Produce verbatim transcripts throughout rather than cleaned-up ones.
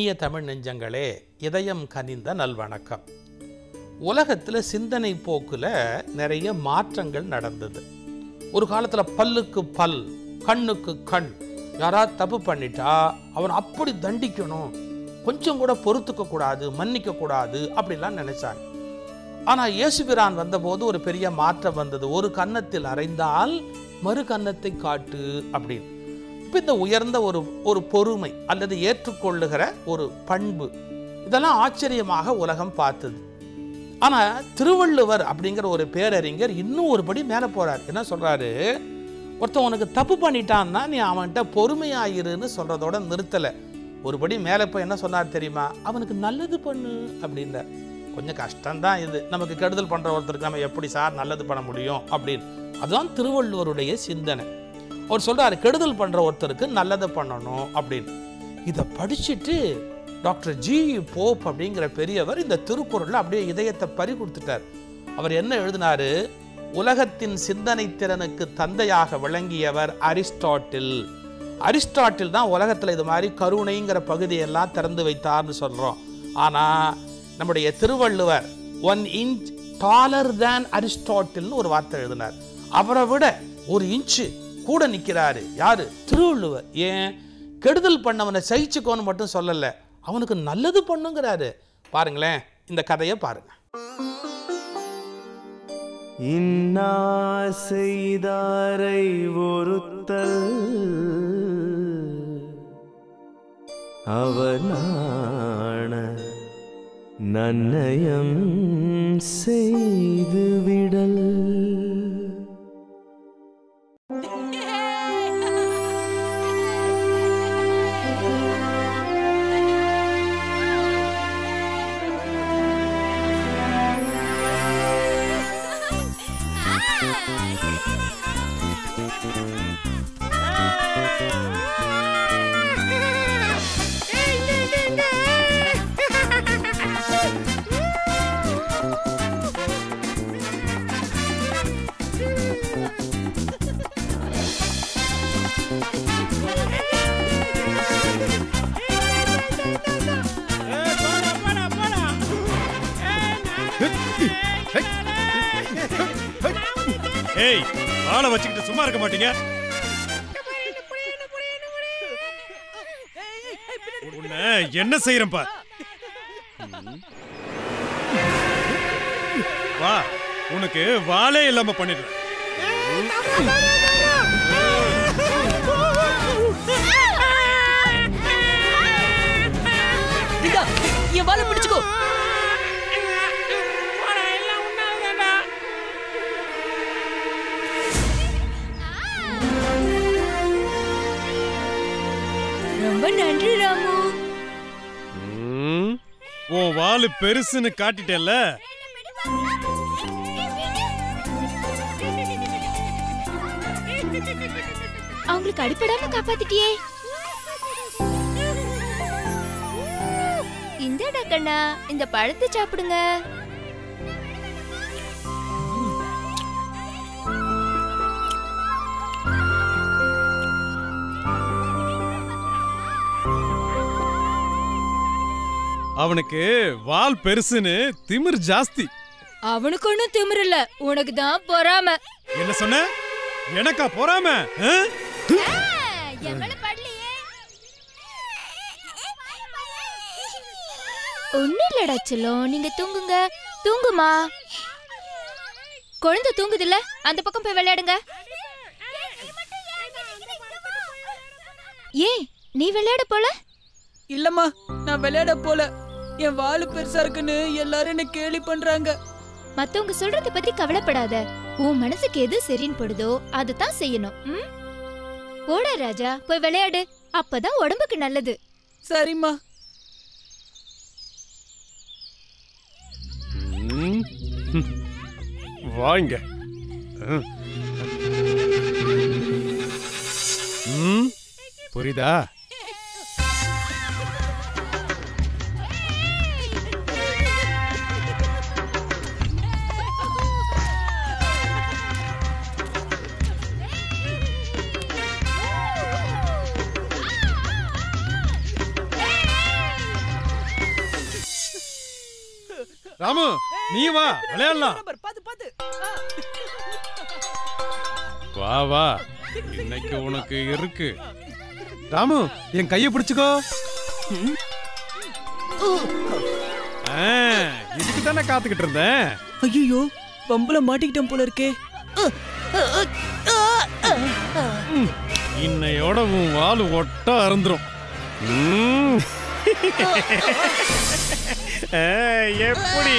இனிய தமிழ் நெஞ்சங்களே, இதயம் கனிந்த நல்வணக்கம். உலகத்தில் சிந்தனை போக்கில் நிறைய மாற்றங்கள் நடந்தது. ஒரு காலத்தில் பல்லுக்கு பல், கண்ணுக்கு கண், யாராவது தப்பு பண்ணிட்டா அவன் அப்படி தண்டிக்கணும், கொஞ்சம் கூட பொறுத்துக்க கூடாது, மன்னிக்க கூடாது அப்படிலாம் நினைச்சாங்க. ஆனால் இயேசுபிரான் வந்தபோது ஒரு பெரிய மாற்றம் வந்தது. ஒரு கன்னத்தில் அறைந்தால் மறு கன்னத்தை காட்டு அப்படின்னு. இப்போ இந்த உயர்ந்த ஒரு ஒரு பொறுமை அல்லது ஏற்றுக்கொள்ளுகிற ஒரு பண்பு, இதெல்லாம் ஆச்சரியமாக உலகம் பார்த்தது. ஆனால் திருவள்ளுவர் அப்படிங்கிற ஒரு பேரறிஞர் இன்னும் ஒரு படி மேலே போகிறார். என்ன சொல்கிறாரு? ஒருத்தன் உனக்கு தப்பு பண்ணிட்டான்னா நீ அவன்கிட்ட பொறுமையாயிருன்னு சொல்கிறதோட நிறுத்தலை. ஒரு படி மேலே போய் என்ன சொன்னார் தெரியுமா? அவனுக்கு நல்லது பண்ணு அப்படின்ற. கொஞ்சம் கஷ்டம்தான் இது, நமக்கு கெடுதல் பண்ணுற ஒருத்தருக்கு நம்ம எப்படி சார் நல்லது பண்ண முடியும் அப்படின்னு. அதுதான் திருவள்ளுவருடைய சிந்தனை. அவர் சொல்கிறார், கெடுதல் பண்ணுற ஒருத்தருக்கு நல்லது பண்ணணும் அப்படின்னு. இதை படிச்சுட்டு டாக்டர் ஜி போப் அப்படிங்கிற பெரியவர் இந்த திருக்குறளில் அப்படியே இதயத்தை பறி கொடுத்துட்டார். அவர் என்ன எழுதினாரு? உலகத்தின் சிந்தனை திறனுக்கு தந்தையாக விளங்கியவர் அரிஸ்டாட்டில். அரிஸ்டாட்டில் தான் உலகத்தில் இது மாதிரி கருணைங்கிற பகுதியெல்லாம் திறந்து வைத்தார்னு சொல்கிறோம். ஆனால் நம்முடைய Thiruvalluvar one inch taller than அரிஸ்டாட்டில்னு ஒரு வார்த்தை எழுதினார். அவரை விட ஒரு இன்ச்சு கூட நிற்கிறாரு. யாரு? திருவள்ளுவர். ஏன்? கெடுதல் பண்ணவனை சகிச்சுக்கோன்னு மட்டும் சொல்லலை, அவனுக்கு நல்லது பண்ணுங்கிறாரு. பாருங்களேன், இந்த கதையை பாருங்க. இன்னா செய்தாரை ஒருத்தல் அவனான நன்னயம் செய்து விடல். ஏய், ஆளை வச்சுக்கிட்டு சும்மா இருக்க மாட்டீங்க? உன்னை என்ன செய்யறேன் பார். வா, உனக்கு வாளே இல்லாம பண்ணிடுறேன். என் வாளை பிடிச்சுக்கோ. ரொம்ப நன்றி ராமு. உன் வாளு பெருசுன்னு காட்டிட்டேல்ல. அவங்களுக்கு அடிப்படாம காப்பாத்திட்டியே. இந்தடா கண்ணா, இந்த பழத்தை சாப்பிடுங்க. அவனுக்கு வால் பெருசுன்னு திமிர் ஜாஸ்தி. அவனுக்கு ஒண்ணும் திமிர் இல்ல, உனக்கு தான் பொறாம. என்ன சொன்ன? எனக்கா பொறாம? ஒண்ணு இல்லடா செல்லம், நீங்க தூங்குங்க. தூங்குமா. குழந்தை தூங்குதுல்ல, அந்த பக்கம் போய் விளையாடுங்க. ஏன் நீ விளையாட போல? இல்லம்மா, நான் விளையாட போல. என் வாலு பெருசா இருக்குன்னு எல்லாரும் என்ன கேலி பண்றாங்க. மத்தவங்க சொல்றத பத்தி கவலைப்படாத. உன் மனசுக்கு எது சரின்னு படுதோ அதுதான் செய்யணும். போட ராஜா, போய் விளையாடு. அப்பதான் உடம்புக்கு நல்லது. சரிம்மா. வாங்க. புரியுதா? ராமு நீ வா விளையாடலாம். பாத்து பாத்து. வா வா இன்னைக்கு உனக்கு இருக்கு. ராமு என் கைய பிடிச்சுக்கோ. இதுக்கு தானே காத்துக்கிட்டு இருந்தேன். ஐயோ பம்புல மாட்டிக்கிட்டேன் போல இருக்கே. இன்னையோட உன் வாலு ஒட்டா அறந்துரும். எப்படி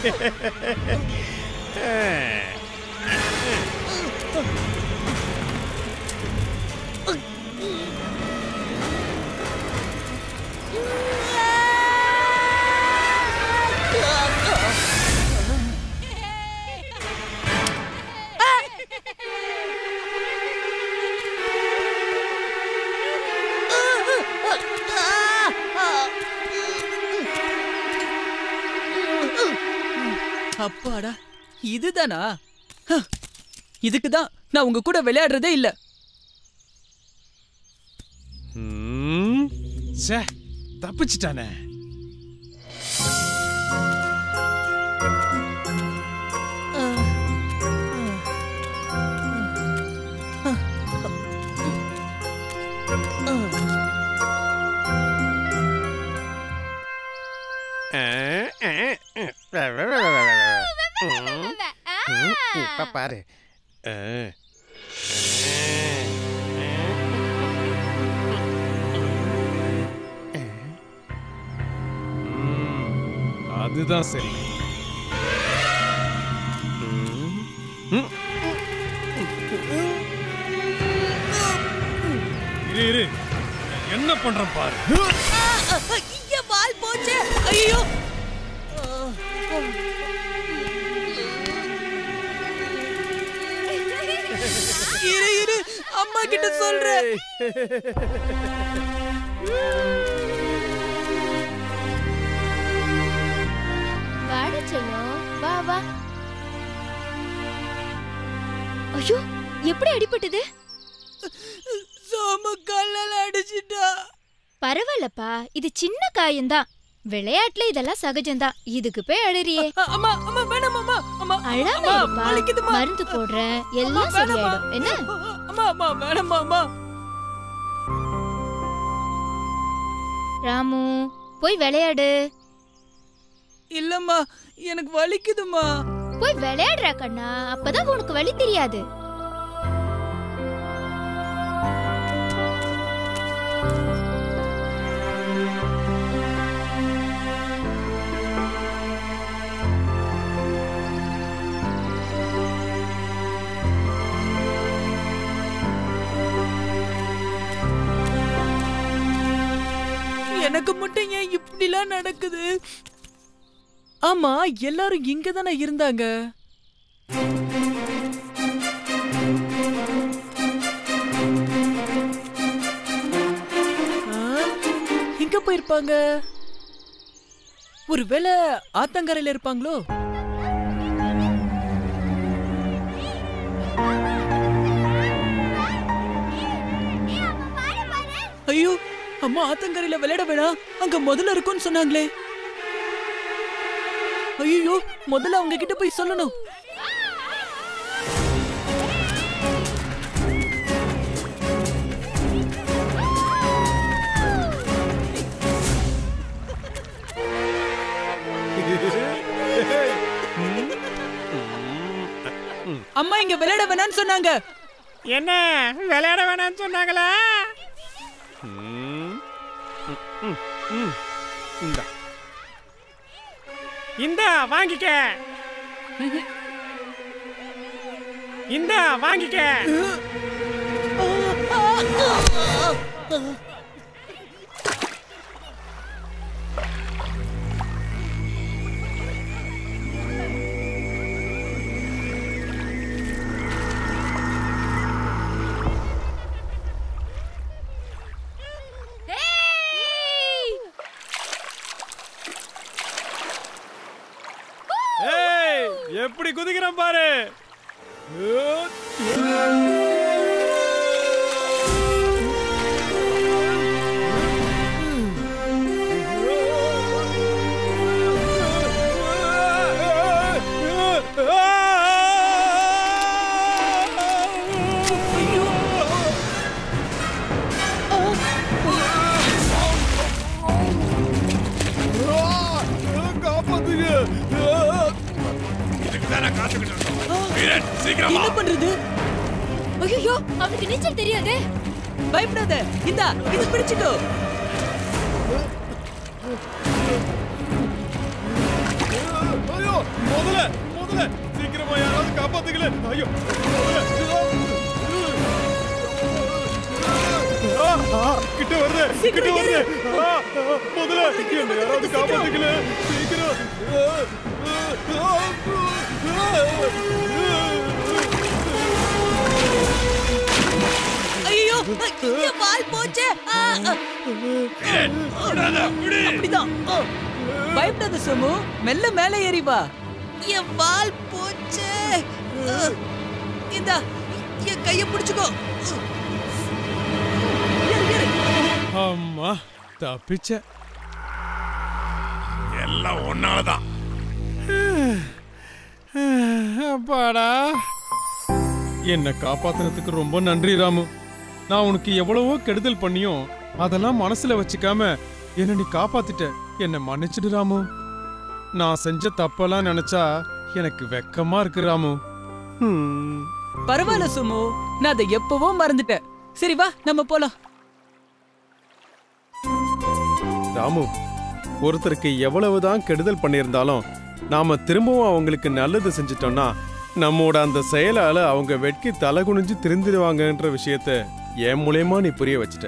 அப்பாடா இதுதானா? இதுக்குதான் நான் உங்க கூட விளையாடுறதே இல்ல. தப்பிச்சிட்டானே. இப்ப பாரு. அதுதான் சரி. இரு இரு என்ன பண்ற பாரு. வால் போச்சு. ஐயோ இரு இரு அம்மா கிட்ட சொல்றேன். வாடா செல்லம் வா வா. ஐயோ எப்படி அடிபட்டது? சோமு கல்லால அடிச்சிட்டா. பரவாயில்லப்பா இது சின்ன காயம்தான். விளையாட்டுல இதெல்லாம் சகஜம்தான். இதுக்கு போய் அழறியே. அம்மா அம்மா வேணாம் அம்மா. அம்மா அழாம இருப்பா. மருந்து போடுறேன் எல்லாம் சரியாயிடும். என்ன அம்மா அம்மா வேணாம்மா அம்மா. ராமு போய் விளையாடு. இல்லம்மா எனக்கு வலிக்குதுமா. போய் விளையாடுற கண்ணா. அப்பதான் உனக்கு வலி தெரியாது. எனக்கு மட்டும் ஏன் இப்படிலாம் நடக்குது? ஆமா எல்லாரும் இங்க தானே இருந்தாங்க. எங்க போயிருப்பாங்க? ஒருவேளை ஆத்தங்கரையில இருப்பாங்களோ? ஐயோ அம்மா ஆத்தங்கரையில விளையாட வேணாம், அங்க முதல்ல இருக்கும்னு சொன்னாங்களே. ஐயோ முதல்ல அவங்க கிட்ட போய் சொல்லணும். அம்மா இங்க விளையாட வேணாம்னு சொன்னாங்க. என்ன விளையாட வேணாம்னு சொன்னாங்களா? இந்த வாங்கிக்க, இந்த வாங்கிக்க. எப்படி குதிக்கிறான் பாரு. என்ன பண்றது? ஐயோ, அவனுக்கு நீச்சல் தெரியாதே. பயப்படாத, இந்தா இது பிடிச்சுக்கோ. ஐயோ முதல்ல முதல்ல சீக்கிரமா யாராவது காப்பாத்துக்கல. ஐயோ கிட்ட வருது கிட்ட வருது. முதல்ல என்ன யாராவது காப்பாத்துக்கல சீக்கிரம். ஐயோ என் வால் போச்சே. அப்படிதான். பயப்படாத சோமு, மெல்ல மேலே ஏறி வா. என் வால் போச்சே. இந்தா என் கைய பிடிச்சுக்கோ. அம்மா தப்பிச்ச. எல்லாம் ஒன்னாலதான். அப்பாடா, என்னை காப்பாத்துறதுக்கு ரொம்ப நன்றி ராமு. நான் உனக்கு எவ்வளவோ கெடுதல் பண்ணியும் அதெல்லாம் மனசுல வச்சுக்காம என்ன நீ காப்பாத்திட்ட. என்ன மன்னிச்சிடு ராமு. நான் செஞ்ச தப்பெல்லாம் நினைச்சா எனக்கு வெக்கமா இருக்கு ராமு. பரவாயில்ல சோமு, நான் அதை எப்பவோ மறந்துட்டேன். சரி வா நம்ம போலாம். ராமு, ஒருத்தருக்கு எவ்வளவுதான் கெடுதல் பண்ணியிருந்தாலும் நாம திரும்பவும் அவங்களுக்கு நல்லது செஞ்சிட்டோம்னா நம்மோட அந்த செயலால அவங்க வெட்கி தலை குனிஞ்சு திருந்திடுவாங்கன்ற விஷயத்த என் மூலமா நீ புரிய வச்சுட்ட.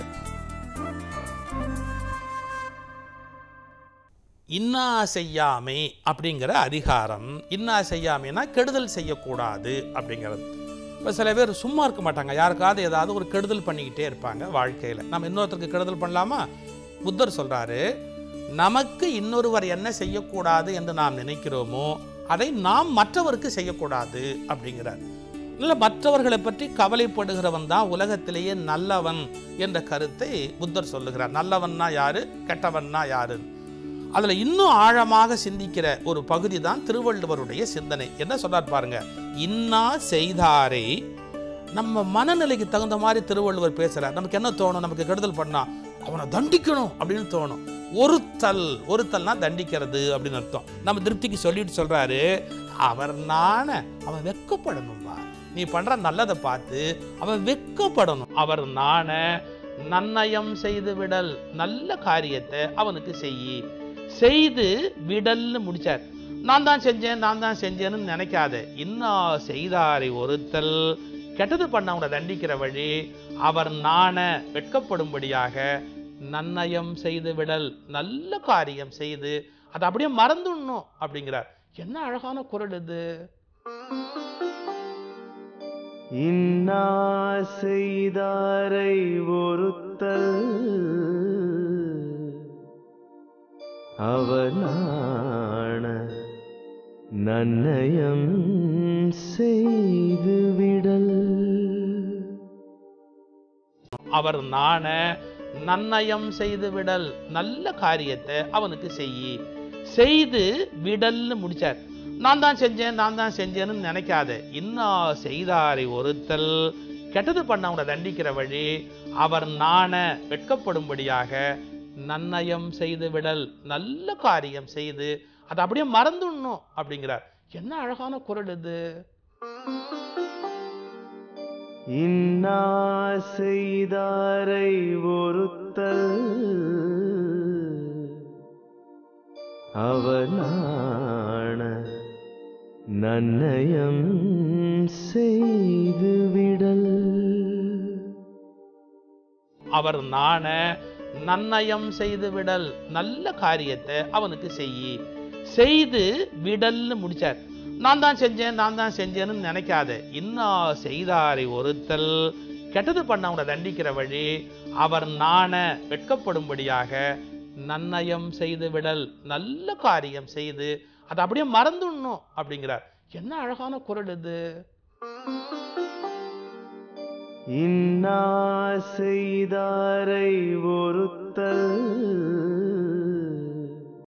இன்னா செய்யாமை அப்படிங்கிற அதிகாரம். இன்னா செய்யாமைனா கெடுதல் செய்யக்கூடாது அப்படிங்கிறது. இப்போ சில பேர் சும்மா இருக்க மாட்டாங்க, யாருக்காவது ஏதாவது ஒரு கெடுதல் பண்ணிக்கிட்டே இருப்பாங்க வாழ்க்கையில். நம்ம இன்னொருத்தருக்கு கெடுதல் பண்ணலாமா? புத்தர் சொல்கிறாரு, நமக்கு இன்னொருவர் என்ன செய்யக்கூடாது என்று நாம் நினைக்கிறோமோ அதை நாம் மற்றவருக்கு செய்யக்கூடாது அப்படிங்கிறார். இல்லை, மற்றவர்களை பற்றி கவலைப்படுகிறவன் தான் உலகத்திலேயே நல்லவன் என்ற கருத்தை புத்தர் சொல்லுகிறார். நல்லவன்னா யாரு, கெட்டவன்னா யாரு? அதில் இன்னும் ஆழமாக சிந்திக்கிற ஒரு பகுதி தான் திருவள்ளுவருடைய சிந்தனை. என்ன சொல்றார் பாருங்க, இன்னா செய்தாரை. நம்ம மனநிலைக்கு தகுந்த மாதிரி திருவள்ளுவர் பேசுறார். நமக்கு என்ன தோணும்? நமக்கு கெடுதல் பண்ணா அவனை தண்டிக்கணும் அப்படின்னு தோணும். ஒருத்தல், ஒருத்தல்னா தண்டிக்கிறது அப்படின்னு அர்த்தம். நம்ம திருப்திக்கு சொல்லிட்டு சொல்றாரு, அவர் நான அவன் வெக்கப்படணும்பா. நீ பண்ற நல்லதை பார்த்து அவன் வெக்கப்படணும். அவர் நான நன்னயம் செய்து விடல், நல்ல காரியத்தை அவனுக்கு செய்யி செய்து விடல்னு முடிச்சார். நான் தான் செஞ்சேன் நான் தான் செஞ்சேன்னு நினைக்காத. இன்னா செய்தாரை ஒருத்தல், கெட்டது பண்ணவனை தண்டிக்கிற வழி அவர் நான வெட்கப்படும்படியாக நன்னயம் செய்து விடல், நல்ல காரியம் செய்து அதை அப்படியே மறந்துடணும் அப்படிங்கிறார். என்ன அழகான குரல் இது! இன்னா செய்தாரை ஒருத்தல் அவர் நாண நன்னயம் செய்து விடல். அவர் நாண நன்னயம் செய்து விடல், நல்ல காரியத்தை அவனுக்கு செய்யி செய்து விடல்னு முடிச்சார். நான் தான் செஞ்சேன் நான் தான் செஞ்சேன்னு நினைக்காத. இன்னா செய்தாரை ஒருத்தல், கெட்டது பண்ணவனை தண்டிக்கிற வழி அவர் நாண வெட்கப்படும்படியாக நன்னயம் செய்து விடல், நல்ல காரியம் செய்து அதை அப்படியே மறந்துடணும் அப்படிங்கிறார். என்ன அழகான குரல் இது! இன்னா செய்தாரை ஒருத்தல் அவர் நாண நன்னயம் செய்து விடல். அவர் நாண நன்னயம் செய்து விடல், நல்ல காரியத்தை அவனுக்கு செய்யி செய்து விடல்னு முடிச்சார். நான் தான் செஞ்சேன் நான் தான் செஞ்சேன்னு நினைக்காத. இன்னா செய்தாரை ஒருத்தல், கெட்டது பண்ணவனை தண்டிக்கிற வழி அவர் நாண வெட்கப்படும்படியாக நன்னயம் செய்து விடல், நல்ல காரியம் செய்து அதை அப்படியே மறந்துடணும் அப்படிங்கிறார். என்ன அழகான குரல் இது! இன்னா செய்தாரை ஒருத்தல்